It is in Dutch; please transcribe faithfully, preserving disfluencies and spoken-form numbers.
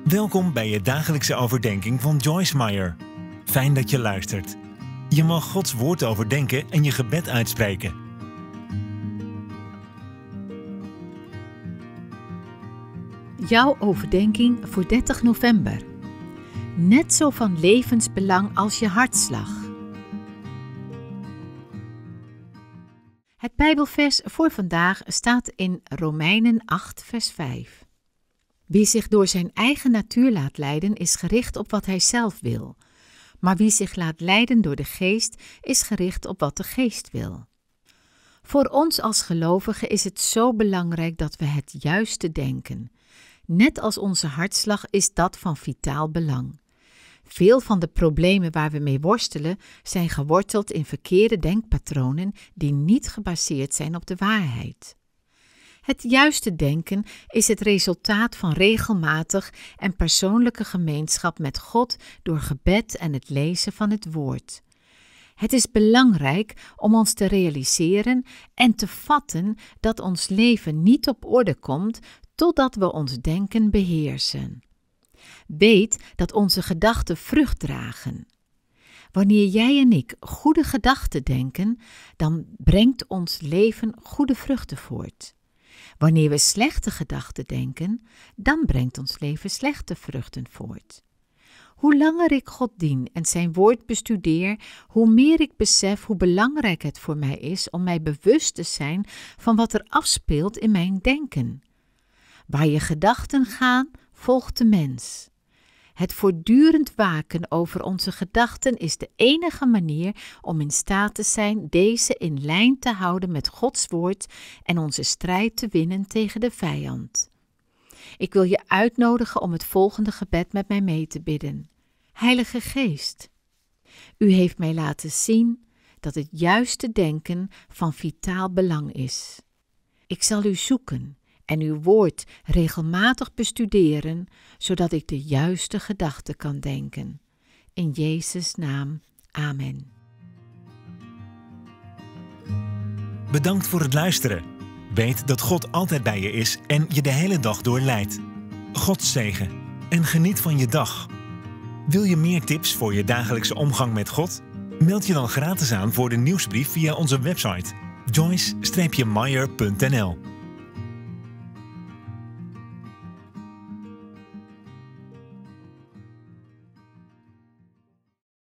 Welkom bij je dagelijkse overdenking van Joyce Meyer. Fijn dat je luistert. Je mag Gods woord overdenken en je gebed uitspreken. Jouw overdenking voor dertig november. Net zo van levensbelang als je hartslag. Het Bijbelvers voor vandaag staat in Romeinen acht, vers vijf. Wie zich door zijn eigen natuur laat leiden, is gericht op wat hij zelf wil. Maar wie zich laat leiden door de geest, is gericht op wat de geest wil. Voor ons als gelovigen is het zo belangrijk dat we het juiste denken. Net als onze hartslag is dat van vitaal belang. Veel van de problemen waar we mee worstelen zijn geworteld in verkeerde denkpatronen die niet gebaseerd zijn op de waarheid. Het juiste denken is het resultaat van regelmatig en persoonlijke gemeenschap met God door gebed en het lezen van het woord. Het is belangrijk om ons te realiseren en te vatten dat ons leven niet op orde komt totdat we ons denken beheersen. Weet dat onze gedachten vrucht dragen. Wanneer jij en ik goede gedachten denken, dan brengt ons leven goede vruchten voort. Wanneer we slechte gedachten denken, dan brengt ons leven slechte vruchten voort. Hoe langer ik God dien en zijn woord bestudeer, hoe meer ik besef hoe belangrijk het voor mij is om mij bewust te zijn van wat er afspeelt in mijn denken. Waar je gedachten gaan, volgt de mens. Het voortdurend waken over onze gedachten is de enige manier om in staat te zijn deze in lijn te houden met Gods woord en onze strijd te winnen tegen de vijand. Ik wil je uitnodigen om het volgende gebed met mij mee te bidden. Heilige Geest, u heeft mij laten zien dat het juiste denken van vitaal belang is. Ik zal u zoeken en uw woord regelmatig bestuderen, zodat ik de juiste gedachten kan denken. In Jezus' naam, amen. Bedankt voor het luisteren. Weet dat God altijd bij je is en je de hele dag door leidt. God zegen en geniet van je dag. Wil je meer tips voor je dagelijkse omgang met God? Meld je dan gratis aan voor de nieuwsbrief via onze website joyce dash meyer punt n l.